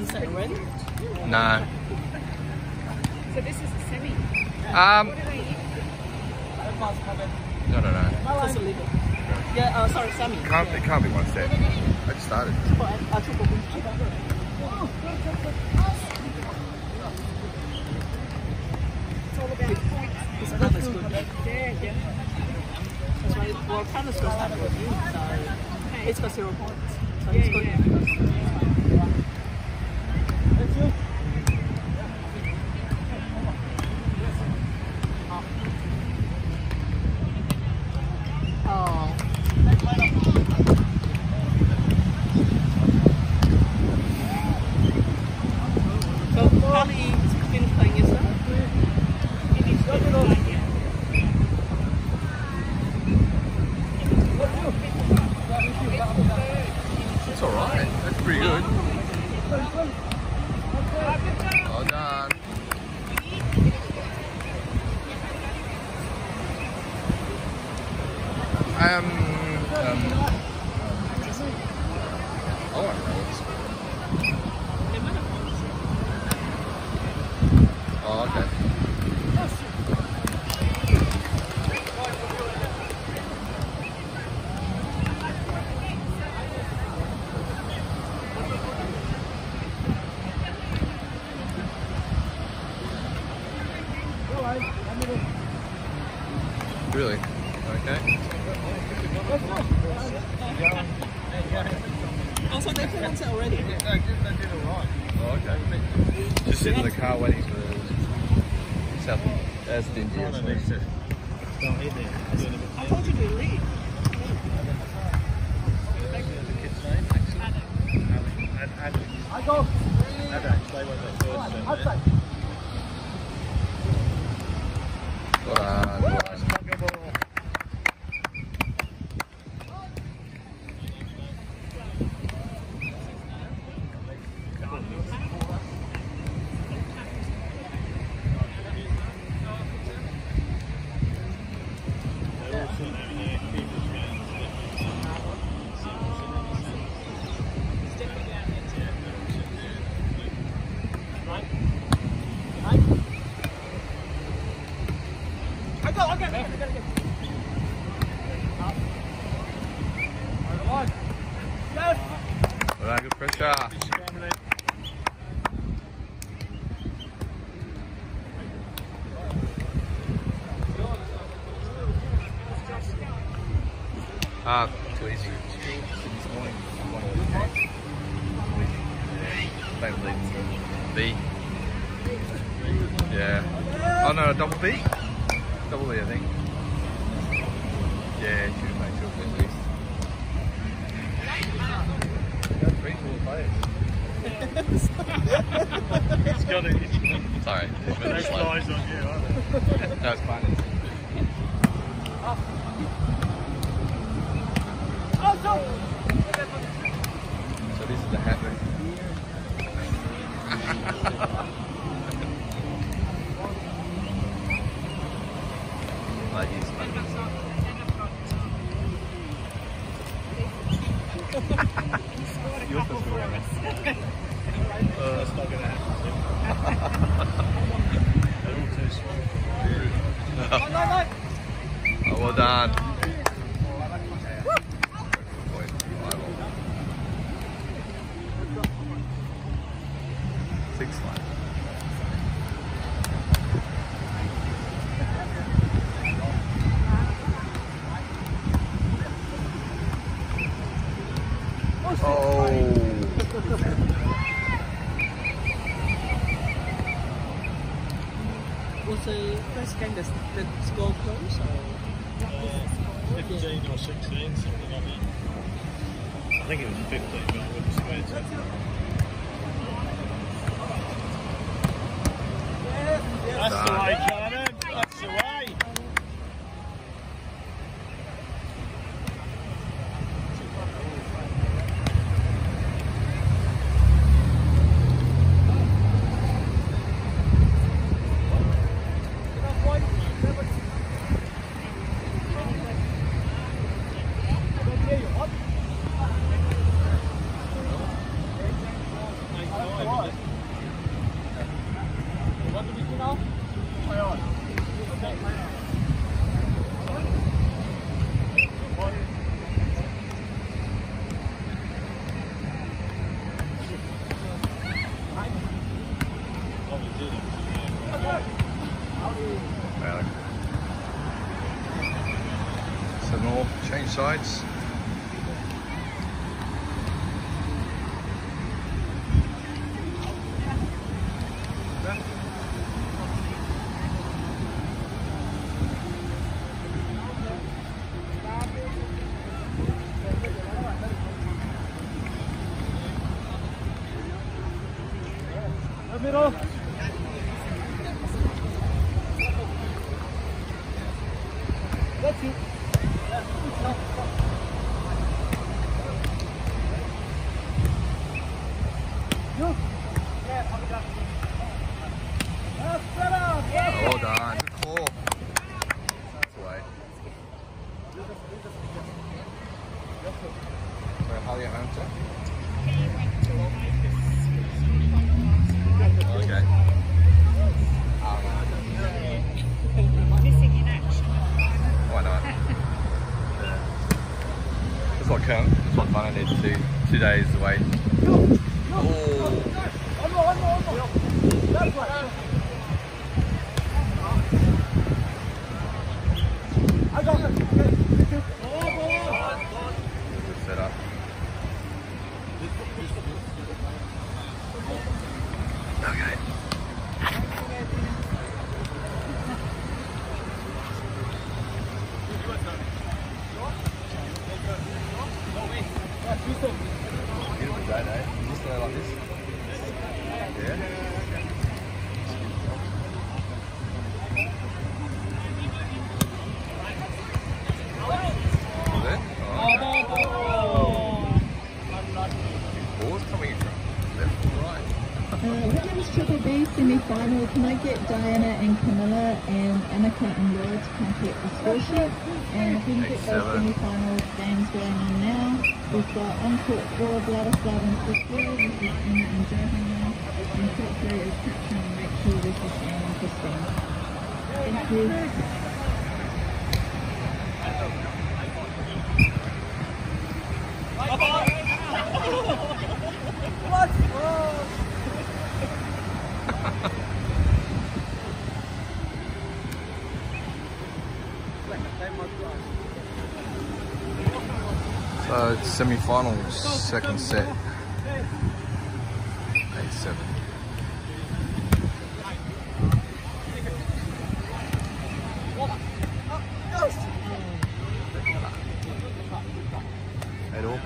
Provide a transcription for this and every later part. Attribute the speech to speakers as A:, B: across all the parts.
A: one set already?
B: No.
C: So this is a semi.
B: I
C: What do they eat?
B: don't know.
A: Just a little. Yeah, sorry, semi.
B: It can't be one set. I just started.
C: It's all about points.
A: This one is good.
C: Yeah.
A: That's why, well, Canada's got that with you, so it's got 0 points. So
C: Yeah,
A: it's good. Oh. So, Kelly's been playing yesterday?
B: It's alright. That's pretty good. Well done. I want rolls. Oh, okay. Really? Okay.
A: Oh, so they played one set already?
B: Oh, okay. Just sitting in the car waiting for the South India.
A: I told you to leave.
B: Well, good pressure. Too easy. This morning, one of the games. B. Yeah. Oh no, double B? Double B, I think. Yeah, should have made sure at least. That's three cool players.
D: It's got it.
B: Sorry.
D: Those flies on you, aren't they?
B: No, it's fine. So this is the hat room. Like he's You're supposed to wear that.
D: That's not going to happen. They're all too small.
B: Oh, well done. Six line. Oh.
A: Was the first game the score close or?
D: 15 or 16, something like that. I think it was 15, but I wouldn't swear to it. That's the way, Kynan. That's the way.
B: sides.
E: Middle. That's it. You.
B: Well done. Good call. That's the way. So, Holly at home too? Okay.
C: Missing in action.
B: Why not? Yeah. That's what count. That's what fun I need to do. 2 days away. Oh.
E: I got it.
B: Good setup. Okay. Beautiful day, eh? Just like this. Yeah. Was it? Balls coming from left or right?
F: Women's Triple B semi-final. Can I get Diana and Camilla and Annika and Laura to come pick the score sheet? And if we can get those semi-final games going on now, we've got on court 4, Vladislav and Christina. This is Inia and Johanna. And court 3 is Katrin and Rachel. This is Anne and Christine. Thank you.
B: So it's semi-finals, second set. 8-7. At all.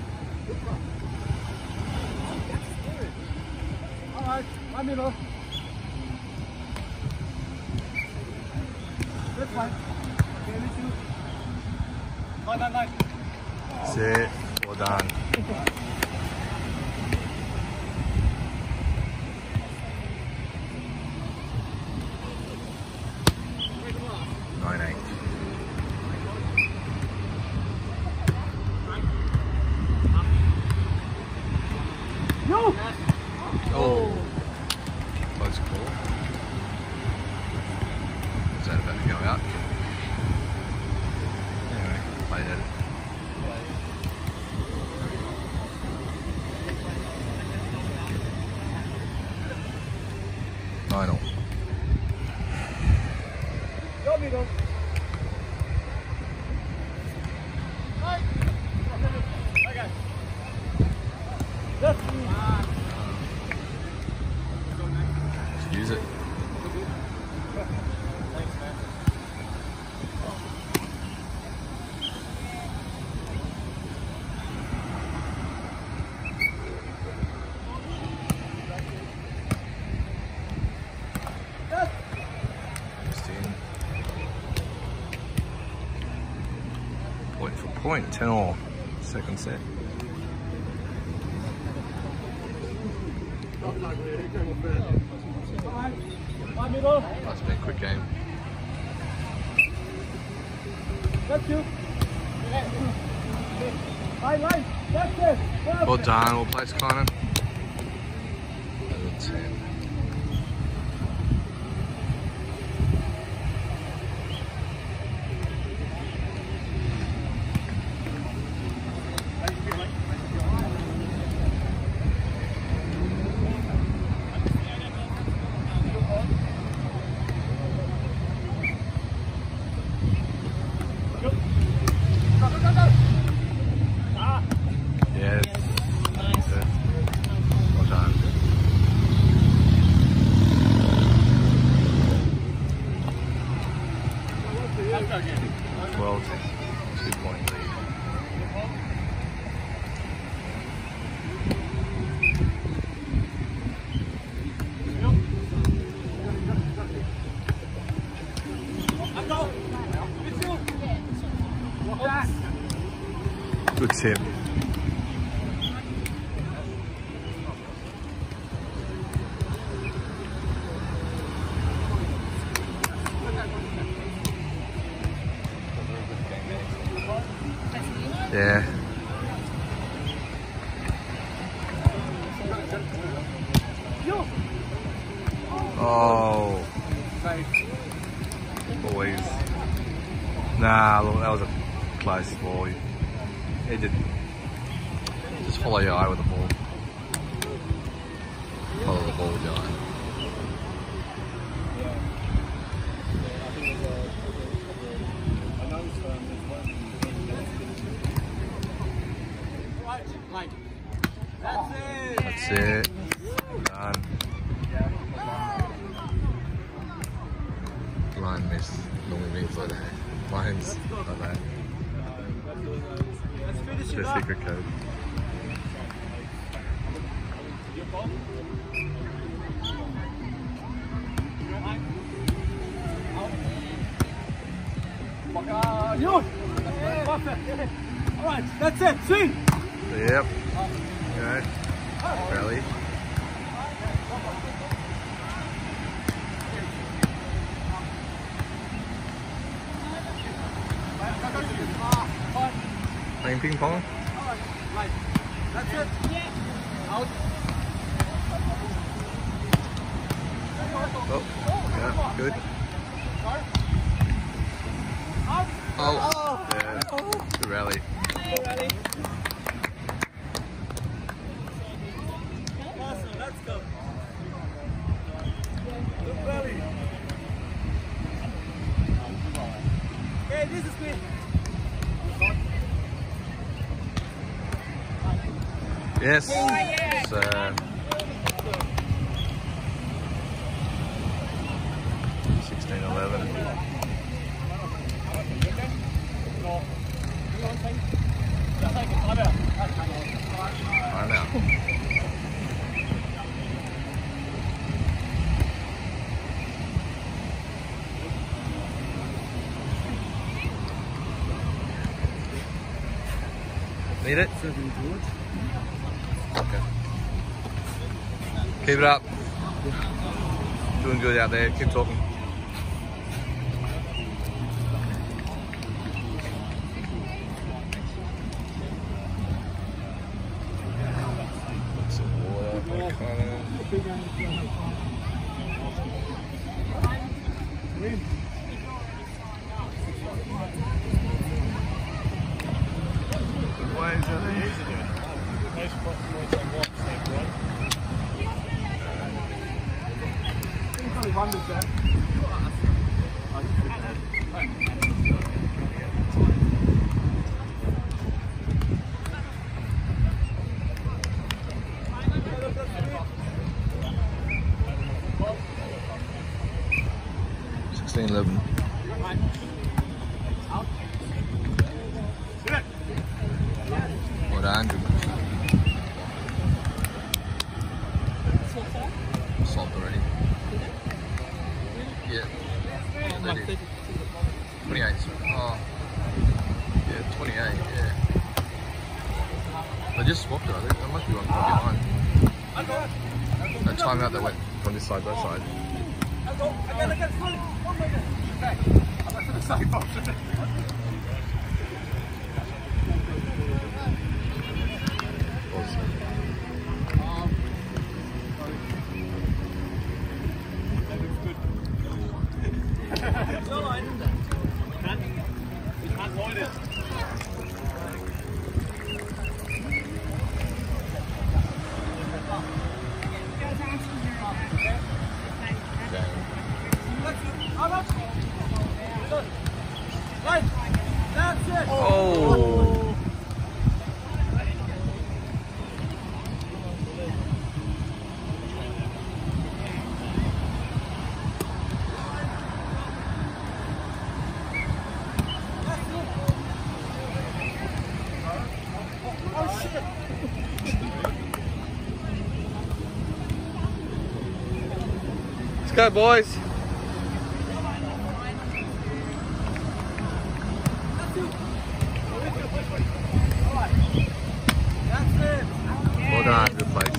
E: Alright, I'm middle. That's fine. Okay, let's do. Nine.
B: That's it. Well done.
E: No!
B: Oh, close call. Is that about to go out? Anyway, played it. Final.
E: Go middle. Okay. Let's
B: Use it.
E: Thanks, man.
B: Point for point, 10 all. Second set.
E: One middle.
B: That's been a quick game.
E: That's you. Line. That's it.
B: Well done, well placed, Kynan. 10. him. Yeah. Oh. Boys. Nah, look, that was a close ball. He did. Just follow your eye with the ball. Follow the ball with your eye. That's it. Done. Line miss normally means like that. Lines like that. It's a secret code.
E: Alright, that's it, swing!
B: Yep. Okay. Rally. Playing ping pong?
E: That's it. Out.
B: Oh, yeah, good. Oh, yeah, good rally.
E: Let's go. Good rally. Okay, this is good.
B: Yes. It's, 16-11. Time out. Need it? Okay. Keep it up. Doing good out there. Keep talking. Some water for Kynan. Good waves out there. Well done. Salt already. Yeah. They did. 28. Oh. Yeah, 28, yeah. They just swapped it, I think. That must be one behind. That time out they went from this side to that side. Oh! Let's go, boys. done, good place.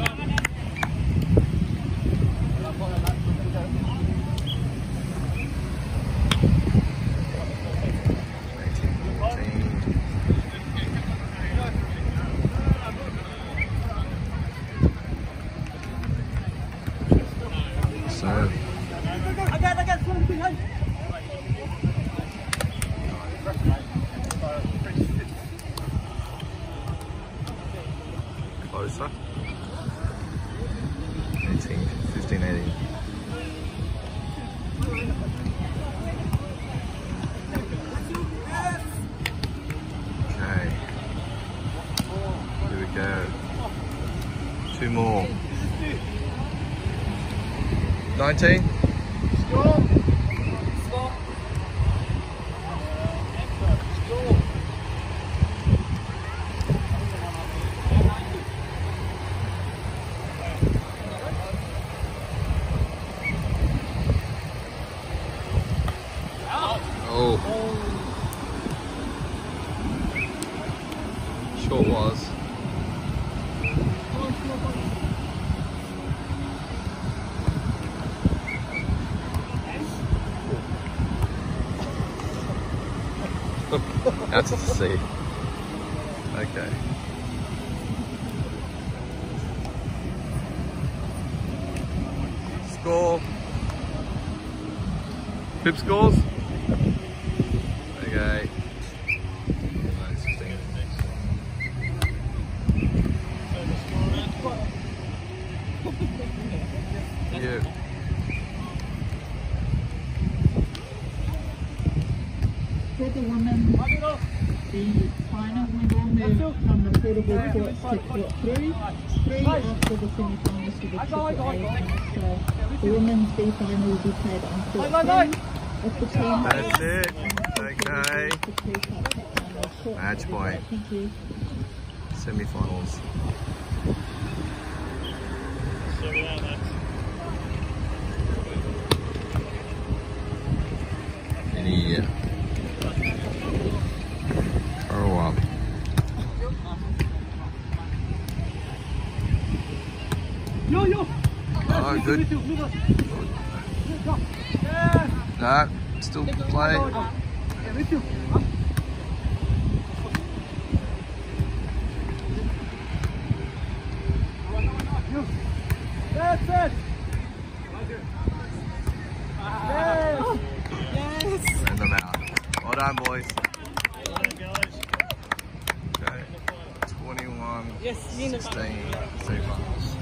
B: Serve. Closer. 18, 15, 18. Okay. Here we go. 2 more. 19. Oh. Short was. That's a C. Okay. Score. Pip scores. Okay. Yeah.
F: For the women, the final will move from the portable courts to court 3 after the semi-finals for the Triple A match. So the women's B final will be played on court 3. If the team
B: That's it. Okay. Match point.
F: Thank you.
B: Semi-finals. Inia. Korowale. Oh, good. No, still play.
E: That's it.
B: Send them out. Well done, boys. Okay. 21, 16, semi-finals.